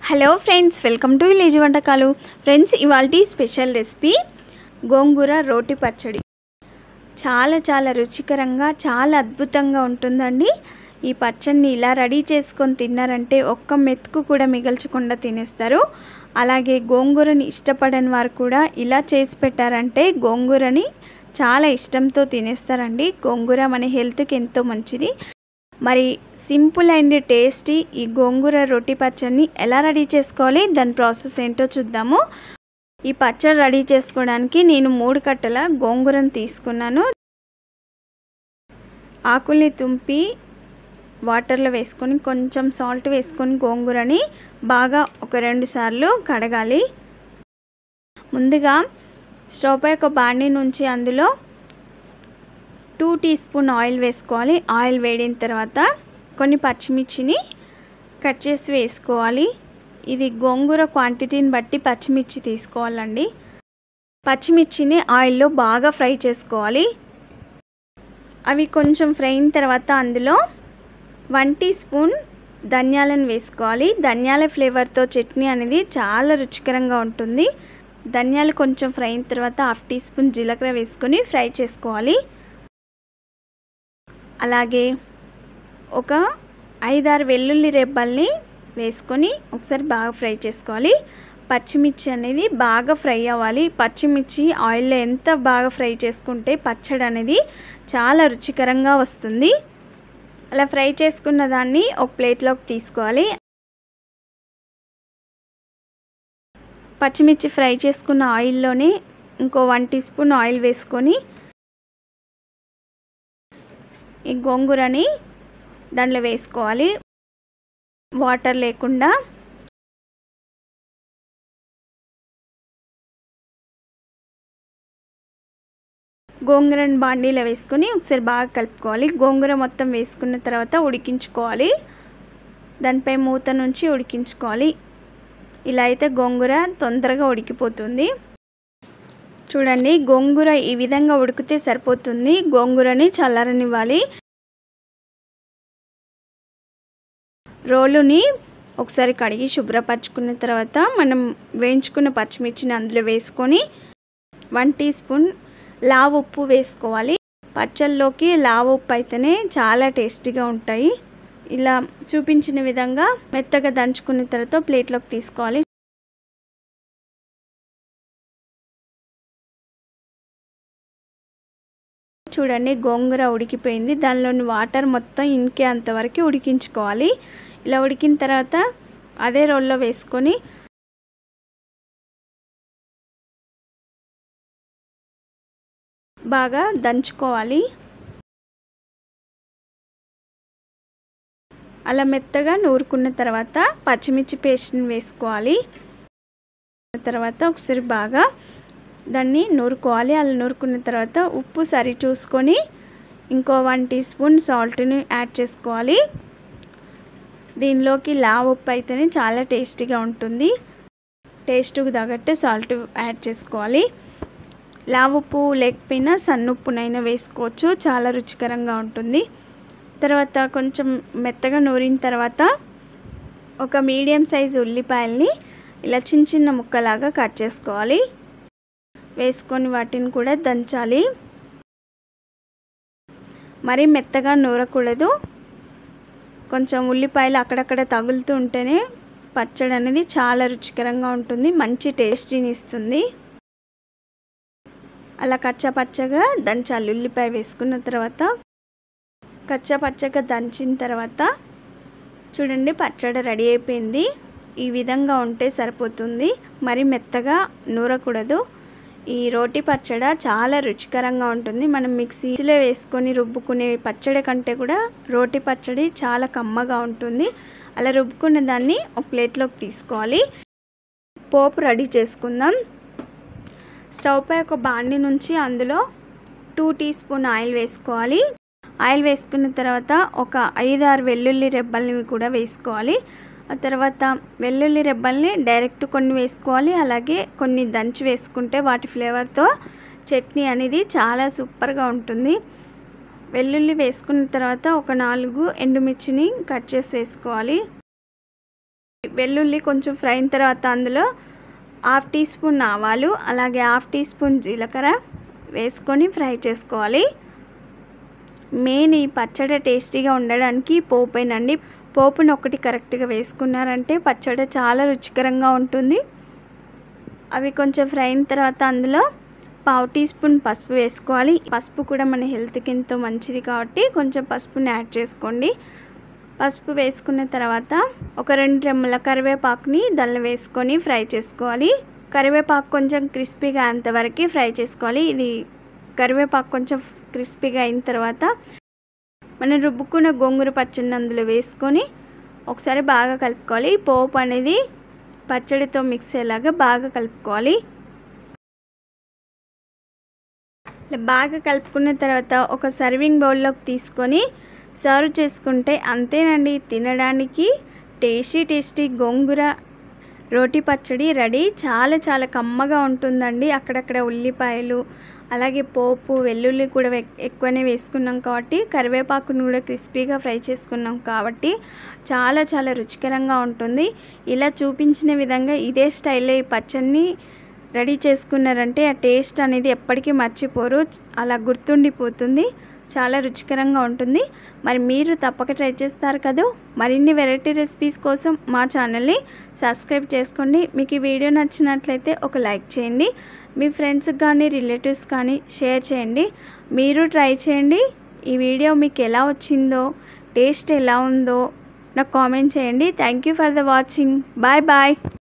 Hello friends, welcome to village వంటకాలు. Friends, ఇవాల్టి special recipe గోంగూర రోటి పచ్చడి. చాలా రుచికరంగా, చాలా అద్భుతంగా ఉంటుందండి. ఈ పచ్చడిని ఇలా రెడీ చేసుకొని తిన్నారంటే ఒక్క మెతుకు కూడా మిగల్చకుండా తినేస్తారు. అలాగే గోంగూరని ఇష్టపడని వారు కూడా ఇలా చేసి పెట్టారంటే గోంగూరని చాలా ఇష్టంతో తినేస్తారండి. గోంగూర మన హెల్త్కి ఎంతో మంచిది. మరి సింపుల్ అండ్ టేస్టీ ఈ గోంగూర రోటి పచ్చడిని ఎలా రెడీ చేసుకోవాలి, దాని ప్రాసెస్ ఏంటో చూద్దాము. ఈ పచ్చడి రెడీ చేసుకోవడానికి నేను 3 కట్టల గోంగూరను తీసుకున్నాను. ఆకుల్ని తుంపి వాటర్లో వేసుకొని కొంచెం సాల్ట్ వేసుకొని గోంగూరని బాగా ఒక 2 సార్లు కడగాలి. ముందుగా స్టవ్ పై ఒక బాండీ నుంచి అందులో 2 టీ స్పూన్ ఆయిల్ వేసుకోవాలి. ఆయిల్ వేడిన తర్వాత కొన్ని పచ్చిమిర్చిని కట్ చేసి వేసుకోవాలి. ఇది గోంగూర క్వాంటిటీని బట్టి పచ్చిమిర్చి తీసుకోవాలండి. పచ్చిమిర్చిని ఆయిల్లో బాగా ఫ్రై చేసుకోవాలి. అవి కొంచెం ఫ్రై అయిన తర్వాత అందులో 1 టీ స్పూన్ ధనియాలను వేసుకోవాలి. ధనియాల ఫ్లేవర్తో చట్నీ అనేది చాలా రుచికరంగా ఉంటుంది. ధనియాలు కొంచెం ఫ్రై అయిన తర్వాత 1/2 టీ స్పూన్ జీలకర్ర వేసుకొని ఫ్రై చేసుకోవాలి. అలాగే ఒక 5-6 వెల్లుల్లి రెబ్బల్ని వేసుకొని ఒకసారి బాగా ఫ్రై చేసుకోవాలి. పచ్చిమిర్చి అనేది బాగా ఫ్రై అవ్వాలి. పచ్చిమిర్చి ఆయిల్లో ఎంత బాగా ఫ్రై చేసుకుంటే పచ్చడి అనేది చాలా రుచికరంగా వస్తుంది. అలా ఫ్రై చేసుకున్న దాన్ని ఒక ప్లేట్లోకి తీసుకోవాలి. పచ్చిమిర్చి ఫ్రై చేసుకున్న ఆయిల్లోనే ఇంకో 1 టీ స్పూన్ ఆయిల్ వేసుకొని ఈ గోంగూరని దాంట్లో వేసుకోవాలి, వాటర్ లేకుండా. గోంగూరని బాండీలో వేసుకొని ఒకసారి బాగా కలుపుకోవాలి. గోంగూర మొత్తం వేసుకున్న తర్వాత ఉడికించుకోవాలి. దానిపై మూత నుంచి ఉడికించుకోవాలి. ఇలా అయితే గోంగూర తొందరగా ఉడికిపోతుంది. చూడండి, గోంగూర ఈ విధంగా ఉడికితే సరిపోతుంది. గోంగూరని చల్లారనివ్వాలి. రోలుని ఒకసారి కడిగి శుభ్రపరచుకున్న తర్వాత మనం వేయించుకున్న పచ్చిమిర్చిని అందులో వేసుకొని 1 టీ స్పూన్ లావు ఉప్పు వేసుకోవాలి. పచ్చళ్ళలోకి లావు ఉప్పు అయితేనే చాలా టేస్టీగా ఉంటాయి. ఇలా చూపించిన విధంగా మెత్తగా దంచుకున్న తర్వాత ప్లేట్లోకి తీసుకోవాలి. చూడండి, గోంగూర ఉడికిపోయింది. దానిలోని వాటర్ మొత్తం ఇంకే అంతవరకు ఉడికించుకోవాలి. ఇలా ఉడికిన తర్వాత అదే రోల్లో వేసుకొని బాగా దంచుకోవాలి. అలా మెత్తగా నూరుకున్న తర్వాత పచ్చిమిర్చి పేస్ట్ని వేసుకోవాలి. తర్వాత ఒకసారి బాగా దాన్ని నూరుకోవాలి. అలా నూరుకున్న తర్వాత ఉప్పు సరి చూసుకొని ఇంకో 1 టీ స్పూన్ సాల్ట్ని యాడ్ చేసుకోవాలి. దీనిలోకి లావు ఉప్పు అయితేనే చాలా టేస్టీగా ఉంటుంది. టేస్ట్కి తగ్గట్టు సాల్ట్ యాడ్ చేసుకోవాలి. లావు ఉప్పు లేకపోయినా సన్నుప్పునైనా వేసుకోవచ్చు, చాలా రుచికరంగా ఉంటుంది. తర్వాత కొంచెం మెత్తగా నూరిన తర్వాత ఒక మీడియం సైజు ఉల్లిపాయల్ని ఇలా చిన్న ముక్కలాగా కట్ చేసుకోవాలి. వేసుకొని వాటిని కూడా దంచాలి. మరీ మెత్తగా నూరకూడదు. కొంచెం ఉల్లిపాయలు అక్కడక్కడ తగులుతూ ఉంటేనే పచ్చడి అనేది చాలా రుచికరంగా ఉంటుంది, మంచి టేస్టీని ఇస్తుంది. అలా కచ్చాపచ్చగా దంచాలి. ఉల్లిపాయ వేసుకున్న తర్వాత కచ్చాపచ్చగా దంచిన తర్వాత చూడండి, పచ్చడి రెడీ అయిపోయింది. ఈ విధంగా ఉంటే సరిపోతుంది. మరి మెత్తగా నూరకూడదు. ఈ రోటి పచ్చడి చాలా రుచికరంగా ఉంటుంది. మనం మిక్సీలో వేసుకొని రుబ్బుకునే పచ్చడి కంటే కూడా రోటి పచ్చడి చాలా కమ్మగా ఉంటుంది. అలా రుబ్బుకున్న దాన్ని ఒక ప్లేట్లోకి తీసుకోవాలి. పోపు రెడీ చేసుకుందాం. స్టవ్ పై ఒక బాండీ నుంచి అందులో 2 టీ స్పూన్ ఆయిల్ వేసుకోవాలి. ఆయిల్ వేసుకున్న తర్వాత ఒక 5-6 వెల్లుల్లి రెబ్బల్ని కూడా వేసుకోవాలి. ఆ తర్వాత వెల్లుల్లి రెబ్బల్ని డైరెక్ట్ కొన్ని వేసుకోవాలి. అలాగే కొన్ని దంచి వేసుకుంటే వాటి ఫ్లేవర్తో చట్నీ అనేది చాలా సూపర్గా ఉంటుంది. వెల్లుల్లి వేసుకున్న తర్వాత ఒక 4 ఎండుమిర్చిని కట్ చేసి వేసుకోవాలి. వెల్లుల్లి కొంచెం ఫ్రై అయిన తర్వాత అందులో 1/2 టీ స్పూన్ ఆవాలు అలాగే 1/2 టీ స్పూన్ జీలకర్ర వేసుకొని ఫ్రై చేసుకోవాలి. మెయిన్ ఈ పచ్చడి టేస్టీగా ఉండడానికి పోపేనండి. పోపుని ఒకటి కరెక్ట్గా వేసుకున్నారంటే పచ్చడి చాలా రుచికరంగా ఉంటుంది. అవి కొంచెం ఫ్రై అయిన తర్వాత అందులో 1/2 టీ స్పూన్ పసుపు వేసుకోవాలి. పసుపు కూడా మన హెల్త్కి ఎంతో మంచిది కాబట్టి కొంచెం పసుపుని యాడ్ చేసుకోండి. పసుపు వేసుకున్న తర్వాత ఒక 2 రెమ్మల కరివేపాకుని దానిలో వేసుకొని ఫ్రై చేసుకోవాలి. కరివేపాకు కొంచెం క్రిస్పీగా అంతవరకు ఫ్రై చేసుకోవాలి. ఇది కరివేపాకు కొంచెం క్రిస్పీగా అయిన తర్వాత మనం రుబ్బుకున్న గోంగూర పచ్చడిని అందులో వేసుకొని ఒకసారి బాగా కలుపుకోవాలి. పోపు అనేది పచ్చడితో మిక్స్ అయ్యేలాగా బాగా కలుపుకోవాలి. ఇలా బాగా కలుపుకున్న తర్వాత ఒక సర్వింగ్ బౌల్లోకి తీసుకొని సర్వ్ చేసుకుంటే అంతేనండి, తినడానికి టేస్టీ గోంగూర రోటి పచ్చడి రెడీ. చాలా కమ్మగా ఉంటుందండి. అక్కడక్కడ ఉల్లిపాయలు అలాగే పోపు వెల్లుల్లి కూడా ఎక్కువనే వేసుకున్నాం కాబట్టి కరివేపాకును కూడా క్రిస్పీగా ఫ్రై చేసుకున్నాం కాబట్టి చాలా రుచికరంగా ఉంటుంది. ఇలా చూపించిన విధంగా ఇదే స్టైల్లో ఈ పచ్చడిని రెడీ చేసుకున్నారంటే ఆ టేస్ట్ అనేది ఎప్పటికీ మర్చిపోరు, అలా గుర్తుండిపోతుంది. చాలా రుచికరంగా ఉంటుంది. మరి మీరు తప్పక ట్రై చేస్తారు కదా. మరిన్ని వెరైటీ రెసిపీస్ కోసం మా ఛానల్ని సబ్స్క్రైబ్ చేసుకోండి. మీకు ఈ వీడియో నచ్చినట్లయితే ఒక లైక్ చేయండి. మీ ఫ్రెండ్స్కి కానీ రిలేటివ్స్ కానీ షేర్ చేయండి. మీరు ట్రై చేయండి. ఈ వీడియో మీకు ఎలా వచ్చిందో, టేస్ట్ ఎలా ఉందో నాకు కామెంట్ చేయండి. Thank you for the watching. Bye.